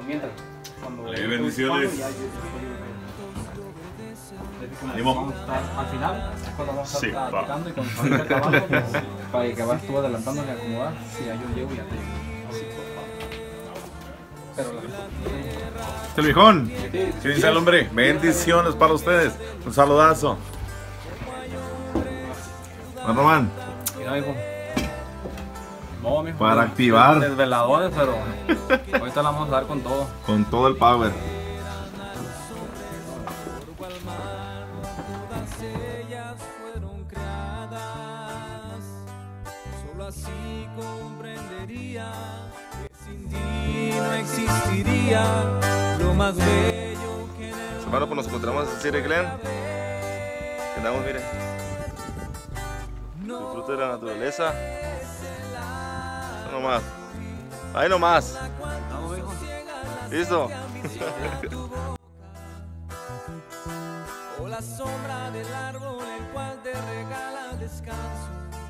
mientras. Cuando bendiciones. Vamos a estar al final, cuando vamos a Sí, estar va. platicando y cuando salga acabando, pues, para que vas tú adelantando y acomodar, si ya yo llego y ya te llego. Así, por favor. Pero la Este el viejón. ¿Qué dice el hombre? Bendiciones para ustedes. Un saludazo. Juan Román. mira, hijo. No, mijo. Para activar. Desveladores, pero ahorita la vamos a dar con todo. Con todo el power. Solo así comprendería que sin ti no existiría lo más bello que en el Hermano, pues nos encontramos en City Glen. Andamos, mire. Disfrute de la naturaleza. Ahí nomás. Ahí nomás. ¿Listo? o la sombra del árbol el cual te regala descanso.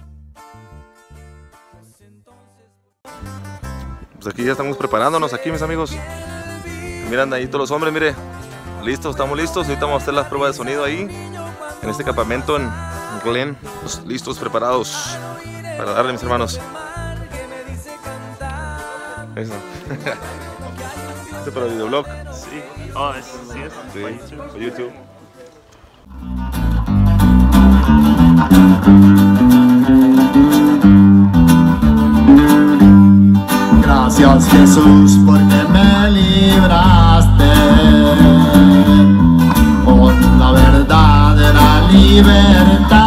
Pues entonces... Pues aquí ya estamos preparándonos aquí, mis amigos. Miran ahí todos los hombres, mire. Listos, estamos listos. Ahorita vamos a hacer las pruebas de sonido ahí. En este campamento en Glen. Pues, listos, preparados. Para darle, mis hermanos. Eso. Este para el videoblog. Sí. Oh, sí es. Sí, para YouTube. Gracias Jesús porque me libraste con la verdadera libertad.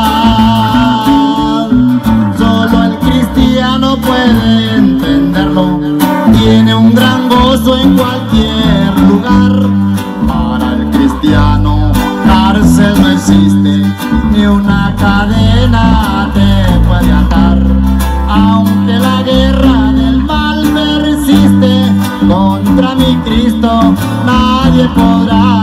Solo el cristiano puede entenderlo, tiene un gran gozo en cualquier lugar. Para el cristiano cárcel no existe, ni una cadena te puede atar. Aunque la guerra del mal persiste, contra mi Cristo nadie podrá.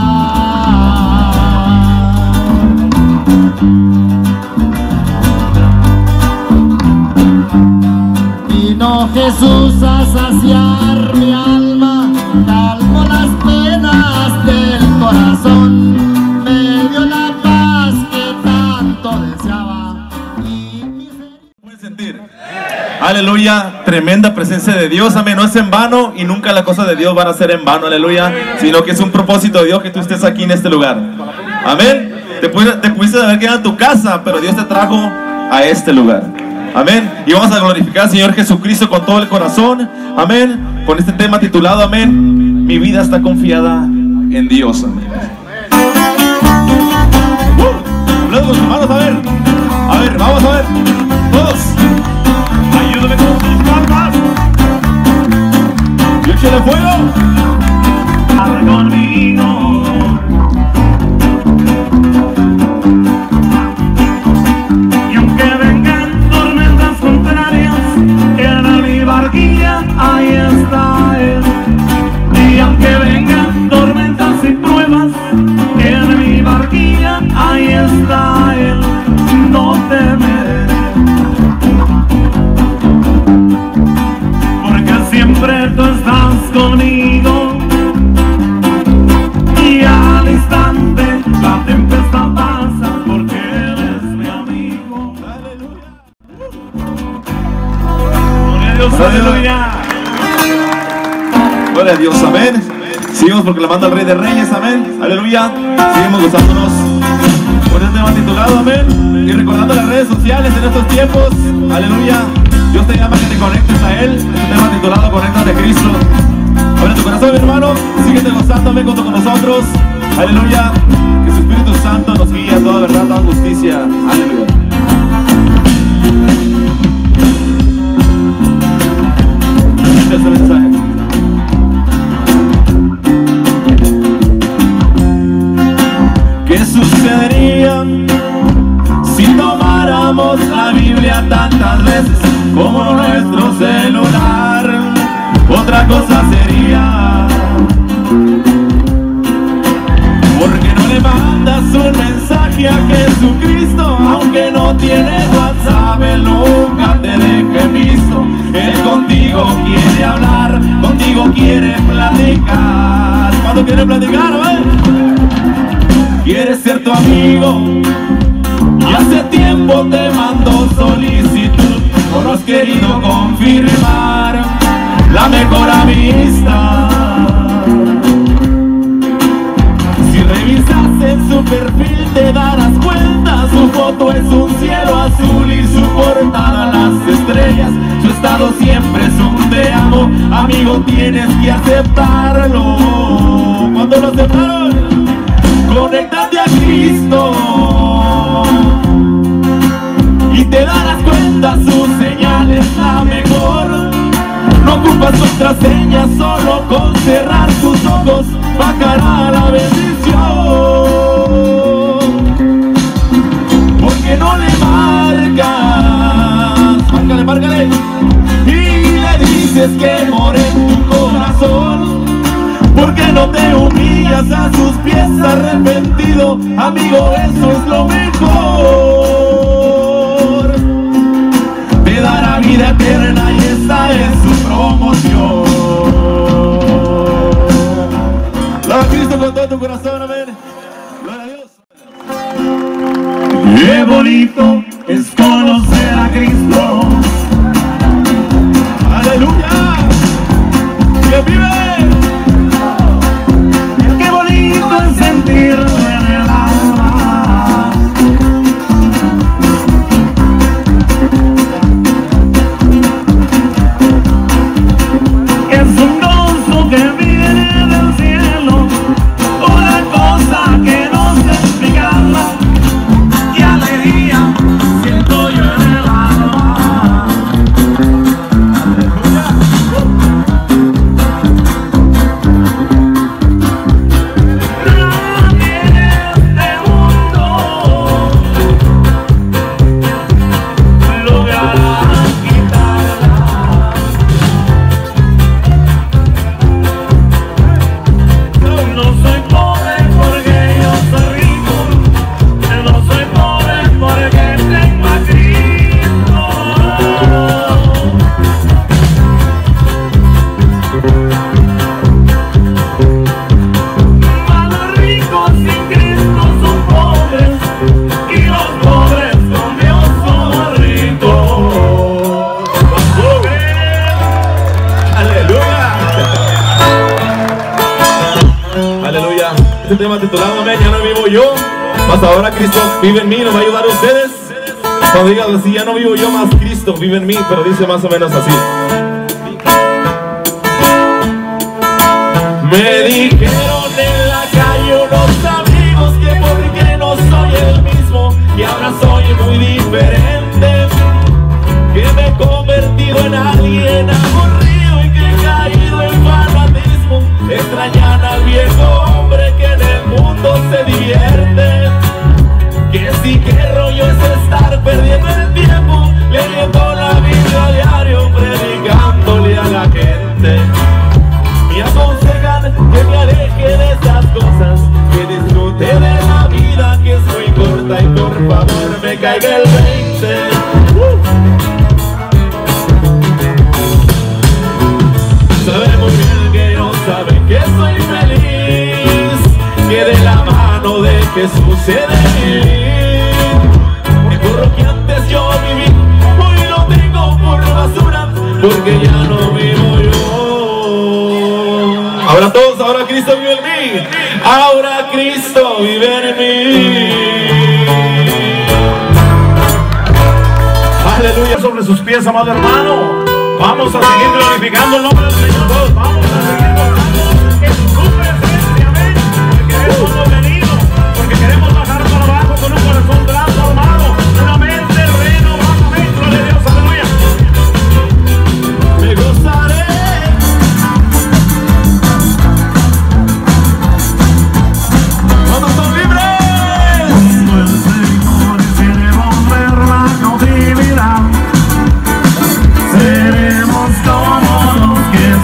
Vino Jesús a saciar mi alma, calmó las penas del corazón, me dio la paz que tanto deseaba y mi Pueden sentir. Aleluya, tremenda presencia de Dios, amén. No es en vano y nunca las cosas de Dios van a ser en vano, aleluya, sino que es un propósito de Dios que tú estés aquí en este lugar, amén. Te pudiste haber quedado en tu casa, pero Dios te trajo a este lugar, amén. Y vamos a glorificar al Señor Jesucristo con todo el corazón, amén, con este tema titulado, amén, mi vida está confiada en Dios, amén. Hablando con sus manos, a ver, vamos a ver, todos. Ayúdame con sus palmas. Y échale fuego. Conmigo. Y aunque vengan tormentas contrarias, en mi barquilla ahí está Él. Y aunque vengan tormentas y pruebas, en mi barquilla ahí está Él. No temeré, siempre tú estás conmigo y al instante la tempestad pasa porque Él es mi amigo. Gloria a Dios, aleluya. Gloria a Dios, amén. Seguimos proclamando al Rey de Reyes, amén. Aleluya. Seguimos gozándonos por este tema titulado, amén. Y recordando las redes sociales en estos tiempos, aleluya. Dios te llama a que te conectes a Él. Es un tema titulado Conéctate a Cristo. Abre tu corazón, mi hermano. Síguete gozándome junto con nosotros. Aleluya. Que su Espíritu Santo nos guíe a toda verdad, a toda justicia. Aleluya. Este es el mensaje. ¿Qué sucedería si tomáramos la Biblia tantas veces como nuestro celular? Otra cosa sería. ¿Por qué no le mandas un mensaje a Jesucristo? Aunque no tienes WhatsApp, Él nunca te deje visto. Él contigo quiere hablar conmigo quiere platicar. ¿Cuándo quiere platicar, quiere ser tu amigo y hace tiempo te mandó solicitud. No has querido confirmar la mejor amistad. Si revisas en su perfil te darás cuenta, su foto es un cielo azul y su portada las estrellas. Su estado siempre es un te amo, amigo, tienes que aceptarlo. ¿Cuándo lo aceptaron? Conéctate a Cristo y te darás cuenta, su señal es la mejor. No ocupas contraseña, solo con cerrar tus ojos bajará la bendición. Porque no le marcas, márcale, y le dices que more en tu corazón. Porque no te humillas a sus pies arrepentido, amigo, eso es lo mejor. Te dará vida eterna y esa es su promoción. Gloria a Cristo con todo tu corazón, amén. Gloria a Dios. Qué bonito es conocer a Cristo. Aleluya. Que vive. Qué bonito es sentirlo en el alma. Es un gozo que viene del cielo, una cosa que no se explicarla, y alegría siento yo en el alma. Nadie en este mundo logrará quitarla. No soy pobre porque yo soy rico, no soy pobre porque tengo a Cristo. Mas los ricos sin Cristo son pobres y los pobres con Dios son ricos. Aleluya. Aleluya. Este tema titulado amén, ya no vivo yo, mas ahora Cristo vive en mí. ¿Nos va a ayudar a ustedes? Cuando digas así, ya no vivo yo, más Cristo vive en mí, pero dice más o menos así. Me dijeron en la calle unos amigos que porque no soy el mismo y ahora soy muy diferente, que me he convertido en alguien aburrido y que he caído en fanatismo. Extrañan al viejo hombre que en el mundo se divierte, que sí que rollo es estar perdiendo el tiempo leyendo la Biblia a diario, predicándole a la gente. Me aconsejan que me aleje de esas cosas, que disfrute de la vida que es muy corta y por favor me caiga el 20. Sabemos bien que no saben que soy feliz, que de la mano de Jesús he de vivir. Que por lo que antes yo viví, hoy lo tengo por basura, porque ya no vivo yo. Ahora todos, ahora Cristo vive en mí. Ahora Cristo vive en mí. Aleluya. Sobre sus pies, amado hermano. Vamos a seguir glorificando el nombre del Señor. Todos vamos a seguir adorando en su presencia, amén. Porque a eso hemos venido, porque queremos bajar para abajo con un corazón transformado, una mente renovada, amén. Gloria a Dios, aleluya. Me gozaré. ¿Cuántos son libres? Cuando el Señor quiere volver la cautividad, seremos como los que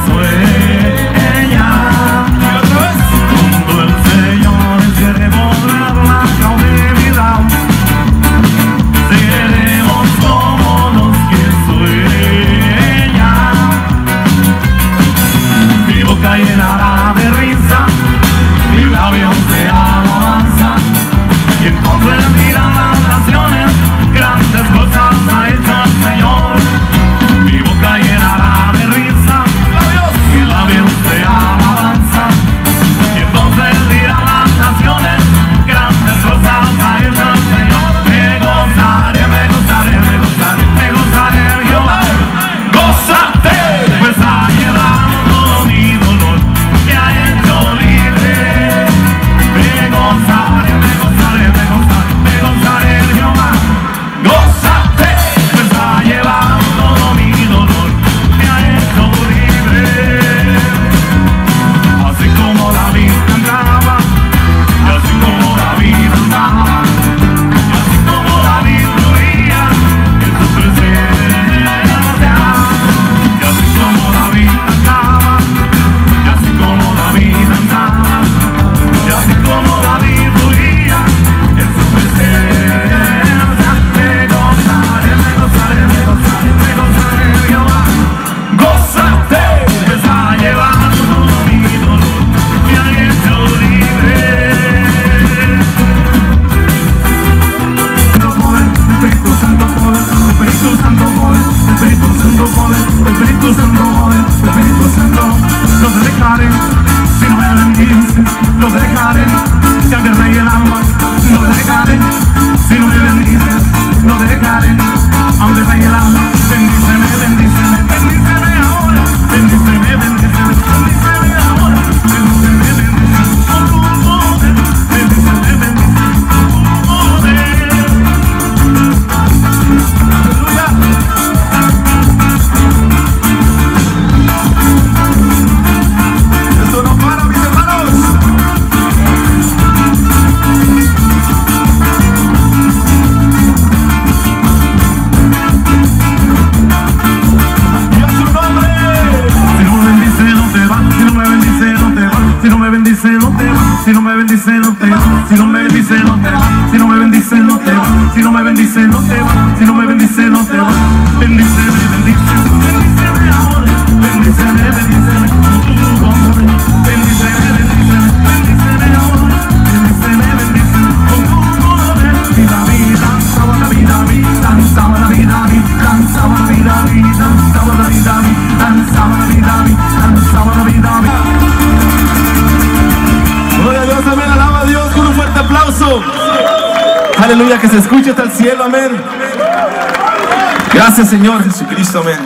boca llenará de risa, mi labio de alabanza. Y entonces dirán las naciones, grandes cosas ha hecho el Señor. Mi boca llenará de risa, mi labio de alabanza. Y entonces dirán las naciones, grandes cosas ha hecho el Señor. Me gozaré, me gozaré, me gozaré, me gozaré, Jehová. Gózate, pues ha llevado todo mi dolor, me ha hecho libre. Me gozaré, me gozaré, me gozaré, me gozaré, Jehová. Gózate, pues ha llevado todo mi dolor, me ha hecho libre. Así como David cantaba, y así como David andaba, y así como David fluía en su presencia. Y así como David cantaba, y así como David andaba, y así como David fluía en su presencia. Me gozaré, me gozaré, me gozaré, me gozaré, Jehová. Gózate, pues ha llevado todo mi dolor, me ha hecho libre. Espíritu Santo poder, Espíritu Santo poder, Espíritu Santo poder, Espíritu Santo poder, Espíritu Santo. No te dejaré si no me bendices, no te dejaré si aunque rey el agua, no te dejaré si no me bendices, no te dejaré aunque rey el agua. Bendíceme, bendíceme, bendíceme ahora, bendíceme, bendíceme, bendíceme ahora, bendíceme, bendíceme con tu poder, bendíceme, bendíceme con tu poder. Esto no para, mis hermanos. Y a su nombre. Si no me bendice no te va, si no me bendice no te va, si no me bendice no te va, si no me bendice no te va, si no me bendice no te va, si no me bendice no te va, si no me bendice no te va, si no me bendice no te va. Bendíceme, bendíceme, bendíceme ahora, bendíceme, bendíceme con tu nombre, bendíceme, bendíceme, bendíceme ahora, bendíceme, bendíceme con tu poder. Vida, vida, danzaba la vida, danzaba la vida, danzaba la vida, danzaba la vida, danzaba la vida, danzaba la vida. Gloria a Dios, amén, alaba a Dios con un fuerte aplauso. Aleluya, que se escuche hasta el cielo, amén. Gracias, Señor Jesucristo, amén.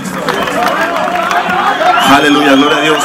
Aleluya, gloria a Dios.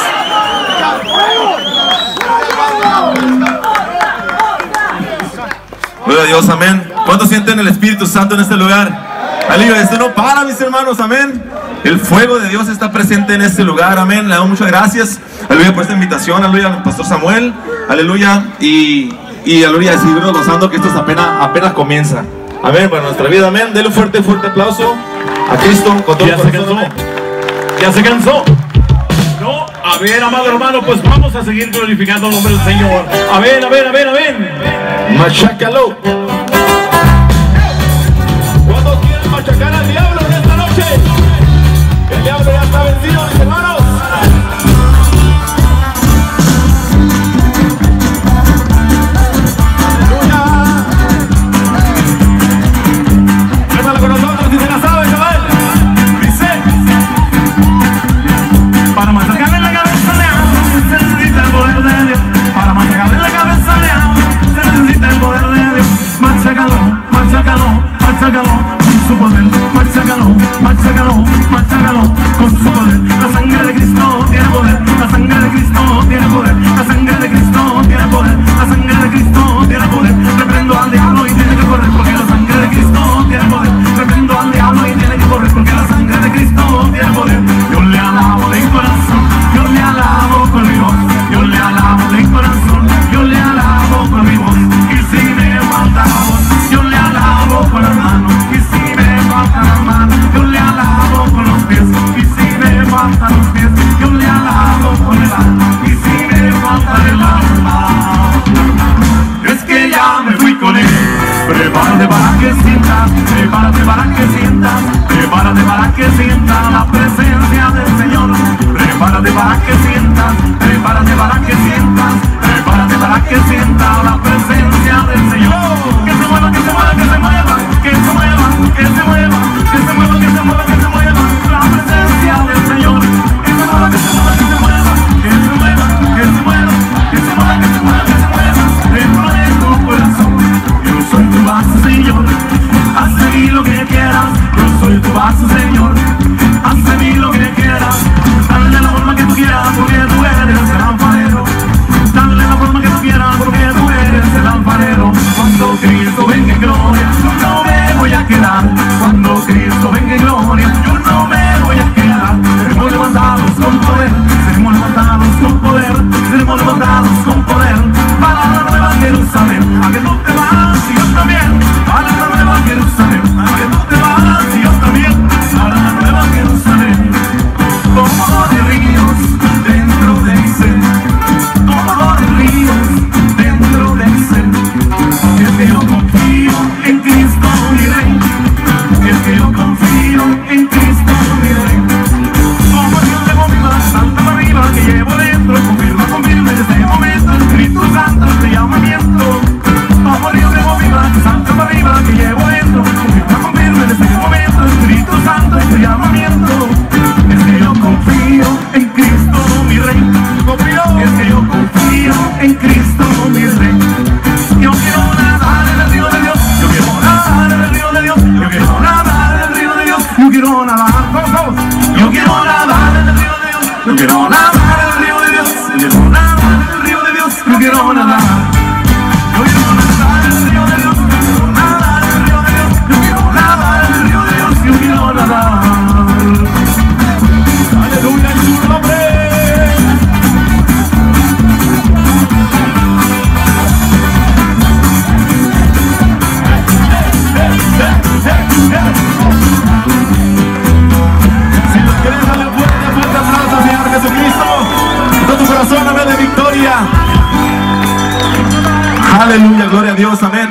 Gloria a Dios, amén. ¿Cuántos sienten el Espíritu Santo en este lugar? Aleluya, esto no para, mis hermanos, amén. El fuego de Dios está presente en este lugar, amén. Le damos muchas gracias, aleluya, por esta invitación, aleluya, al pastor Samuel, aleluya, y aleluya, seguirnos gozando que esto apenas comienza, amén, para nuestra vida, amén. Denle un fuerte aplauso a Cristo con todo el corazón. ¿Ya se cansó? No, a ver, amado hermano, pues vamos a seguir glorificando el nombre del Señor. A ver, a ver, a ver, a ver. Machácalo. ¿Cuántos quieren machacar al diablo en esta noche? El diablo ya está vencido, mis hermanos. Con nosotros, si se la sabe, chaval. Dice: para machacarle la cabeza de agua se necesita el poder de Dios. Para machacarle la cabeza de agua se necesita el poder de Dios. Machácalo, machácalo, machácalo con su poder. Machácalo, machácalo, machácalo con su poder. La sangre de Cristo tiene poder. La sangre de Cristo tiene poder. La sangre de Cristo tiene poder. La sangre de Cristo tiene poder. Reprendo al diablo y tiene que correr porque la sangre de Cristo tiene poder. Reprendo al diablo y tiene que correr porque la sangre de Cristo tiene poder. Yo le alabo de corazón, yo le alabo con mi voz, yo le alabo de corazón, yo le alabo con mi voz. Y si me falta la voz, yo le alabo con las manos. Y si me falta la mano, yo le alabo con los pies. Y si me faltan los pies, yo le alabo con el alma. Y si me falta el alma, es que ya me fui con él. Prepárate para que sientas, prepárate para que sientas, prepárate para que sientas la presencia del Señor. Prepárate para que sientas sientas, prepárate para que sientas, prepárate para que sientas la presencia del Señor. Que se mueva, que se mueva, que se mueva, que se mueva, que se mueva, que se mueva, que se mueva, que se mueva la presencia del Señor. Que se mueva, que se mueva, que se mueva, que se mueva, que se mueva, que se mueva, que se mueva, que se mueva dentro de tu corazón. Yo soy tu vaso, Señor, haz de mí lo que quieras. Yo soy tu vaso, Señor, haz de mí lo que quieras. Dale la forma que tú quieras porque tú eres el alfarero. Dale la forma que tú quieras porque tú eres el alfarero. Cuando Cristo venga en gloria, yo no me voy a quedar. Cuando Cristo venga en gloria, yo no me voy a quedar. Seremos levantados con poder, seremos levantados con poder, seremos levantados con poder para la nueva Jerusalén. A que no te vas y yo también, para la nueva Jerusalén. A que no te vas y yo también, para la nueva Jerusalén. Como de ríos dentro del ser, como de ríos dentro del ser. Es que yo confío en Cristo mi Rey, es que yo confío en Cristo mi Rey. Como Dios de viva, salta para arriba que llevo dentro, confirma, confirma desde el momento, Espíritu Santo este llamamiento. Como Dios de viva, salta para arriba que llevo dentro, confirma, confirma desde el momento, Espíritu Santo este llamamiento. Es que yo confío en Cristo mi Rey, es que yo confío en Cristo mi Rey. Yo quiero nadar en el río de Dios, yo quiero nadar en el río de Dios, yo quiero nadar en el río de Dios, yo quiero nadar, vamos, yo quiero nadar en el río de Dios, yo quiero nadar en el río de Dios, yo quiero nadar en el río de Dios, yo quiero nadar. Yo quiero nadar en el río de Dios, yo quiero nadar en el río de Dios, yo quiero nadar en el río de Dios, yo quiero nadar. Aleluya en su nombre. Si los quieres darle fuerte aplauso al Señor Jesucristo, con tu corazón, amén, de victoria. Aleluya, gloria a Dios, amén.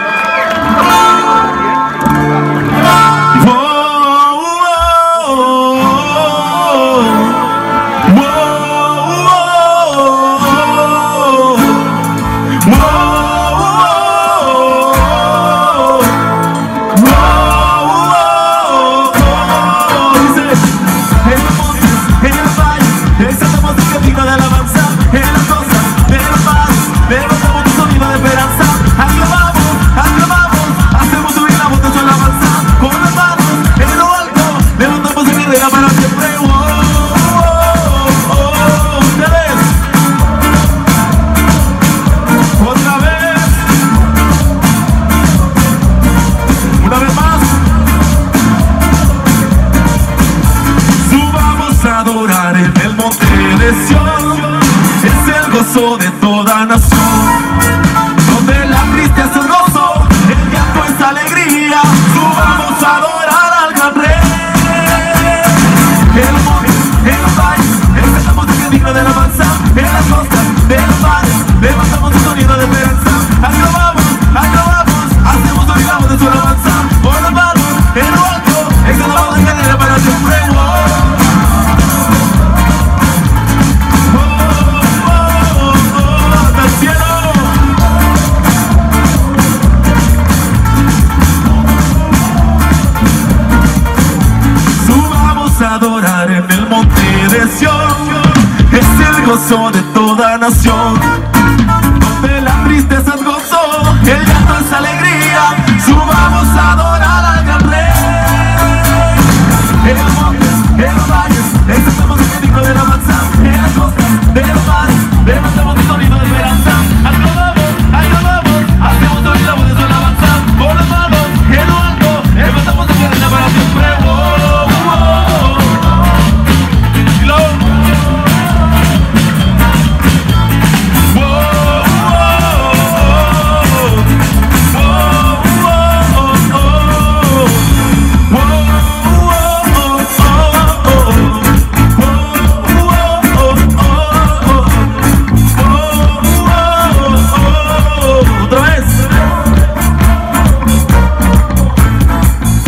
De toda nación, donde la tristeza es gozo, el llanto es alegría, subamos a adorar al gran Rey. En los montes, en los valles, exaltamos el digno de alabanza, en las costas de los mares, levantamos un sonido de esperanza, aclamamos, hacemos oír la voz de su alabanza, por las manos, en lo alto, exaltamos en cadena para siempre. Adorar en el monte de Sión, es el gozo de toda nación, donde la tristeza es gozo, el llanto es alegría, subamos a adorar al gran Rey. En los montes, en los valles, exaltamos el digno de alabanza, en las costas de los mares, levantamos un sonido de esperanza, aclamamos, hacemos oír la voz de su alabanza, por las manos, en lo alto, levantamos la cadena para siempre.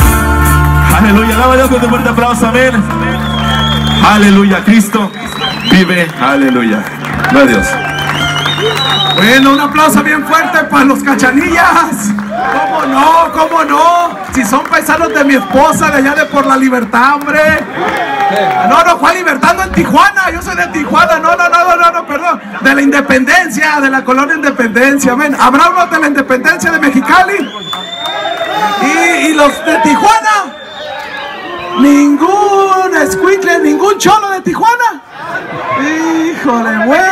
Aleluya, dame Dios con tu fuerte aplauso, amén. Aleluya, Cristo vive. Aleluya. Gloria a Dios. Bueno, un aplauso bien fuerte para los Cachanillas. ¿Cómo no? ¿Cómo no? Si son paisanos de mi esposa de allá de Por la Libertad, hombre. No, ¿cuál Libertad? No, en Tijuana. Yo soy de Tijuana. No, perdón. De la Independencia, de la colonia Independencia. Amén. ¿Habrá unos de la Independencia de Mexicali? ¿Y los de Tijuana? Ningún escuincle, ningún cholo de Tijuana. Híjole, bueno.